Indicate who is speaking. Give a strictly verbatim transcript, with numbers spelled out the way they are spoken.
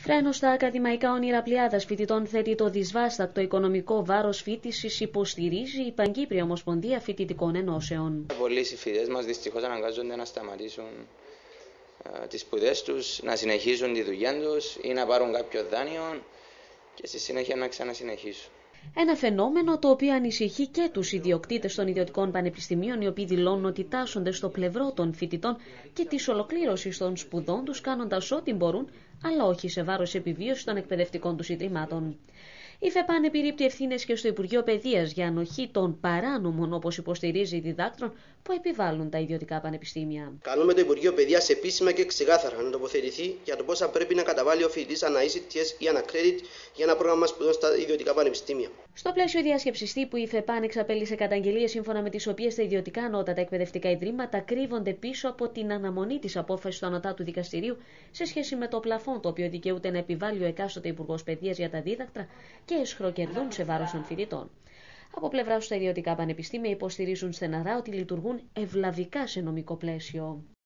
Speaker 1: Φρένο στα ακαδημαϊκά όνειρα πλειάδας φοιτητών θέτει το δυσβάστακτο οικονομικό βάρος φοιτησης, υποστηρίζει η Παγκύπρια Ομοσπονδία Φοιτητικών Ενώσεων.
Speaker 2: Πολλοί συμφοιτητές μας δυστυχώς αναγκάζονται να σταματήσουν ε, τις σπουδές τους, να συνεχίσουν τη δουλειά τους ή να πάρουν κάποιο δάνειο και στη συνέχεια να ξανασυνεχίσουν.
Speaker 1: Ένα φαινόμενο το οποίο ανησυχεί και τους ιδιοκτήτες των ιδιωτικών πανεπιστημίων, οι οποίοι δηλώνουν ότι τάσσονται στο πλευρό των φοιτητών και της ολοκλήρωσης των σπουδών τους, κάνοντας ό,τι μπορούν, αλλά όχι σε βάρος επιβίωσης των εκπαιδευτικών τους ιδρυμάτων. Η ΦΕΠΑΝ επιρρίπτει ευθύνες και στο Υπουργείο Παιδείας για ανοχή των παράνομων, όπως υποστηρίζει, διδάκτρων που επιβάλλουν τα ιδιωτικά πανεπιστήμια.
Speaker 3: Καλούμε το Υπουργείο Παιδείας επίσημα και ξεκάθαρα να τοποθετηθεί για το πόσα πρέπει να καταβάλει ο φοιτητής ανά ι σι τι ες ή ανά credit για ένα πρόγραμμα σπουδών στα ιδιωτικά πανεπιστήμια.
Speaker 1: Στο πλαίσιο διάσκεψης τύπου, η ΦΕΠΑΝ εξαπέλυσε καταγγελίες σύμφωνα με τις οποίες τα ιδιωτικά ανώτατα εκπαιδευτικά ιδρύματα κρύβονται πίσω από την αναμονή της απόφασης του Ανωτάτου Δικαστηρίου σε σχέση με το πλαφόν το οποίο δικαιούται να επιβάλλει ο εκάστοτε Υπουργός Παιδείας για τα δίδακτρα και εσχροκερδούν σε βάρος των φοιτητών. Από πλευρά του, τα ιδιωτικά πανεπιστήμια υποστηρίζουν στεναρά ότι λειτουργούν ευλαβικά σε νομικό πλαίσιο.